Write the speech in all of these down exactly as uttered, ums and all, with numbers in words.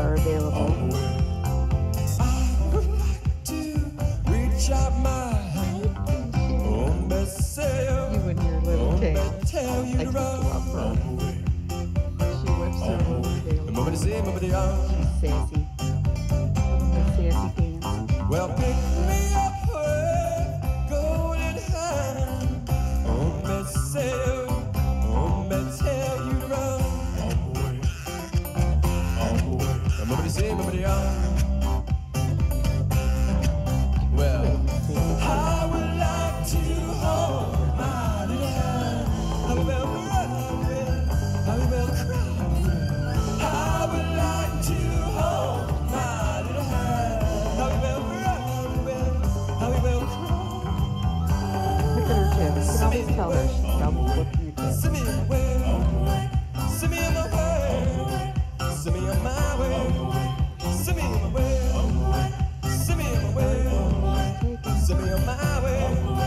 are available. You and your little tail. I just love her. She whips her little tail. She's sassy. With sassy pants. Well, pick me up with golden hand. Oh, me say, oh, me tell you to run. Nobody say, nobody on. Well, I would like to hold my little hand. I will run, I will, I will cry. I would like to hold my little hand. I will run, I will, I will cry. Look at her tail. You can always tell her she's double flipping your tail. Send me away, send me on my way, send me on my way, send me on my way, send me on my way, send me on my way.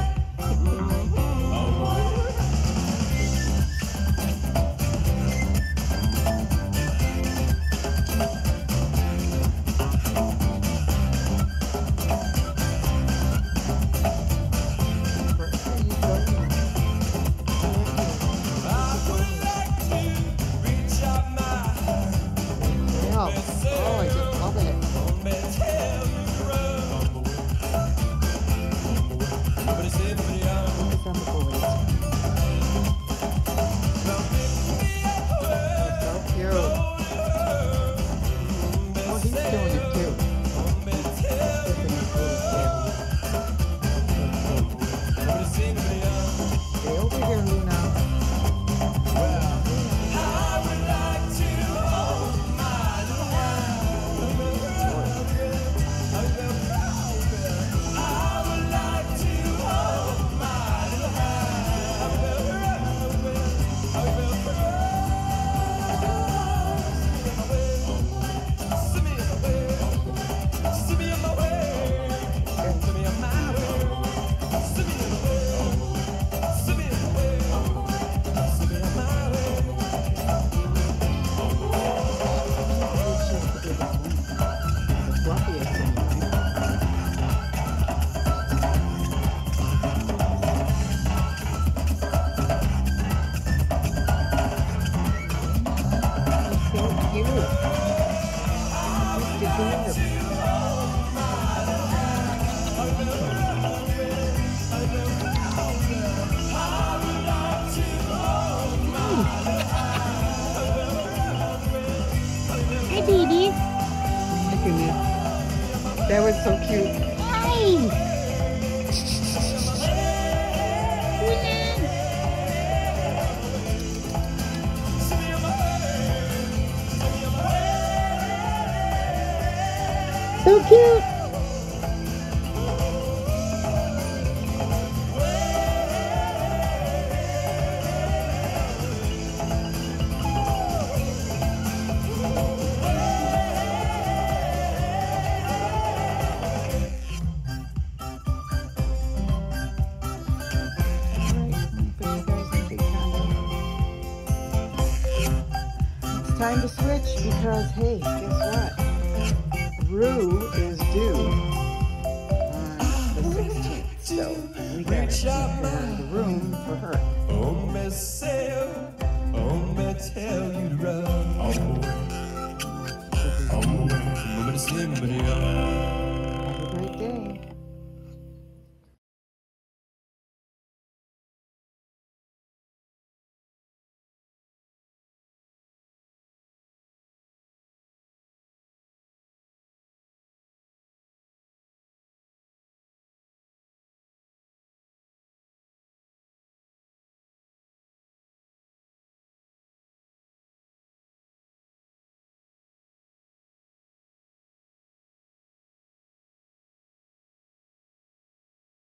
Oh, I just love it. Focus on the boys. So cute. Oh, he's doing it too. Flipping his little tail. Stay over here, Luna. Hi, baby. Look at me. That was so cute. Hi. So cute. Time to switch because, hey, guess what? Rue